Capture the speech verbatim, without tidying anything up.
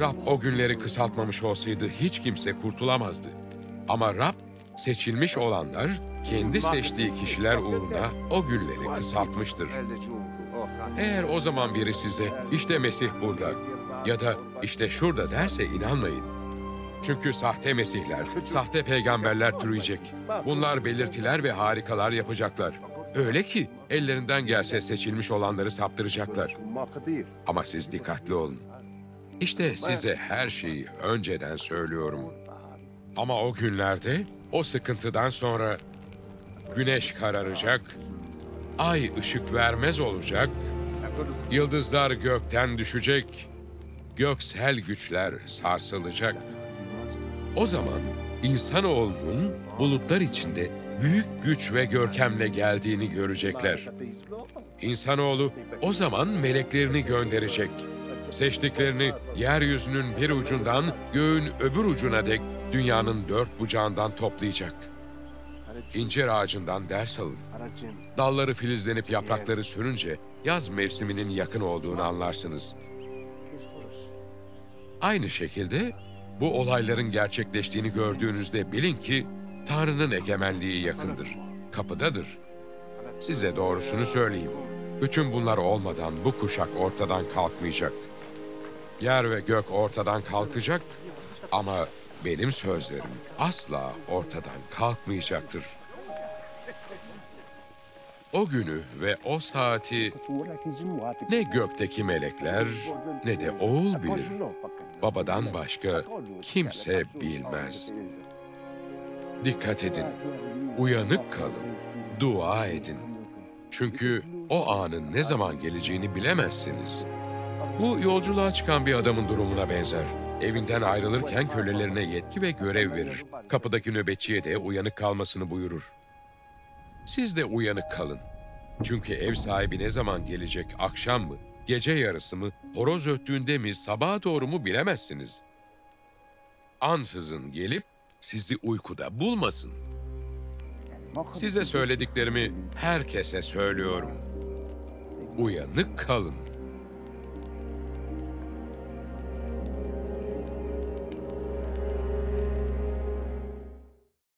Rab o günleri kısaltmamış olsaydı hiç kimse kurtulamazdı. Ama Rab, seçilmiş olanlar, kendi seçtiği kişiler uğruna o günleri kısaltmıştır. Eğer o zaman biri size, işte Mesih burada ya da işte şurada derse inanmayın. Çünkü sahte mesihler, sahte peygamberler türüyecek. Bunlar belirtiler ve harikalar yapacaklar. Öyle ki ellerinden gelse seçilmiş olanları saptıracaklar. Ama siz dikkatli olun. İşte size her şeyi önceden söylüyorum. Ama o günlerde, o sıkıntıdan sonra güneş kararacak, ay ışık vermez olacak, yıldızlar gökten düşecek, göksel güçler sarsılacak. O zaman insanoğlunun bulutlar içinde büyük güç ve görkemle geldiğini görecekler. İnsanoğlu o zaman meleklerini gönderecek. Seçtiklerini yeryüzünün bir ucundan göğün öbür ucuna dek dünyanın dört bucağından toplayacak. İncir ağacından ders alın. Dalları filizlenip yaprakları sürünce yaz mevsiminin yakın olduğunu anlarsınız. Aynı şekilde bu olayların gerçekleştiğini gördüğünüzde bilin ki Tanrı'nın egemenliği yakındır, kapıdadır. Size doğrusunu söyleyeyim. Bütün bunlar olmadan bu kuşak ortadan kalkmayacak. Yer ve gök ortadan kalkacak ama benim sözlerim asla ortadan kalkmayacaktır. O günü ve o saati ne gökteki melekler ne de oğul bilir. Babadan başka kimse bilmez. Dikkat edin, uyanık kalın, dua edin. Çünkü o anın ne zaman geleceğini bilemezsiniz. Bu yolculuğa çıkan bir adamın durumuna benzer. Evinden ayrılırken kölelerine yetki ve görev verir. Kapıdaki nöbetçiye de uyanık kalmasını buyurur. Siz de uyanık kalın. Çünkü ev sahibi ne zaman gelecek, akşam mı, gece yarısı mı, horoz öttüğünde mi, sabaha doğru mu bilemezsiniz. Ansızın gelip sizi uykuda bulmasın. Size söylediklerimi herkese söylüyorum. Uyanık kalın.